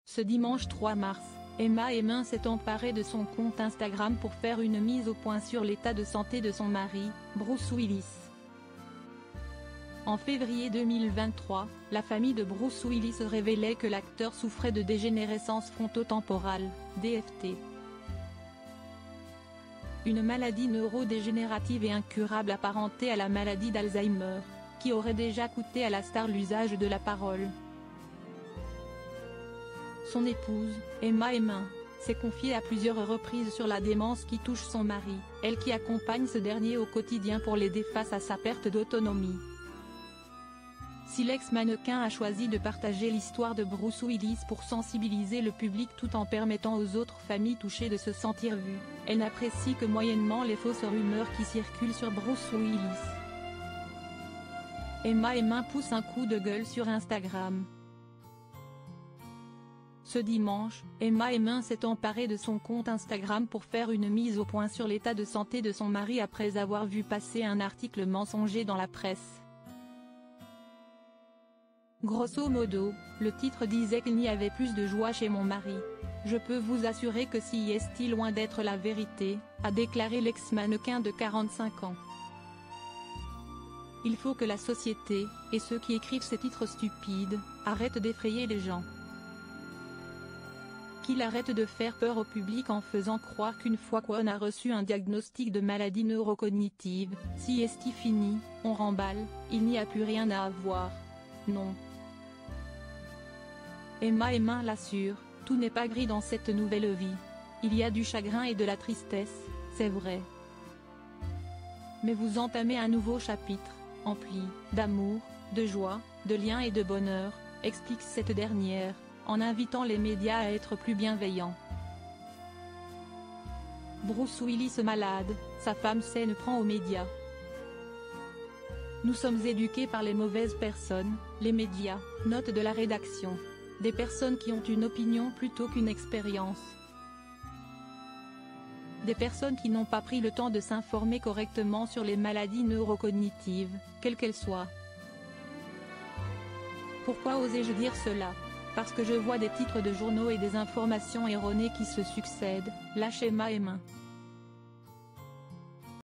Ce dimanche 3 mars, Emma Heming s'est emparée de son compte Instagram pour faire une mise au point sur l'état de santé de son mari, Bruce Willis. En février 2023, la famille de Bruce Willis révélait que l'acteur souffrait de dégénérescence frontotemporale, DFT. Une maladie neurodégénérative et incurable apparentée à la maladie d'Alzheimer, qui aurait déjà coûté à la star l'usage de la parole. Son épouse, Emma Heming, s'est confiée à plusieurs reprises sur la démence qui touche son mari, elle qui accompagne ce dernier au quotidien pour l'aider face à sa perte d'autonomie. Si l'ex-mannequin a choisi de partager l'histoire de Bruce Willis pour sensibiliser le public tout en permettant aux autres familles touchées de se sentir vues, elle n'apprécie que moyennement les fausses rumeurs qui circulent sur Bruce Willis. Emma Heming pousse un coup de gueule sur Instagram. Ce dimanche, Emma Heming s'est emparée de son compte Instagram pour faire une mise au point sur l'état de santé de son mari après avoir vu passer un article mensonger dans la presse. Grosso modo, le titre disait qu'il n'y avait plus de joie chez mon mari. Je peux vous assurer que si est loin d'être la vérité, a déclaré l'ex-mannequin de 45 ans. Il faut que la société, et ceux qui écrivent ces titres stupides, arrêtent d'effrayer les gens. Qu'il arrête de faire peur au public en faisant croire qu'une fois qu'on a reçu un diagnostic de maladie neurocognitive, si est fini, on remballe, il n'y a plus rien à avoir. Non. Emma Heming l'assure, tout n'est pas gris dans cette nouvelle vie. Il y a du chagrin et de la tristesse, c'est vrai. Mais vous entamez un nouveau chapitre, empli d'amour, de joie, de liens et de bonheur, explique cette dernière, en invitant les médias à être plus bienveillants. Bruce Willis malade, sa femme s'en prend aux médias. Nous sommes éduqués par les mauvaises personnes, les médias, note de la rédaction. Des personnes qui ont une opinion plutôt qu'une expérience. Des personnes qui n'ont pas pris le temps de s'informer correctement sur les maladies neurocognitives, quelles qu'elles soient. Pourquoi osais-je dire cela? Parce que je vois des titres de journaux et des informations erronées qui se succèdent, lâche Emma Heming.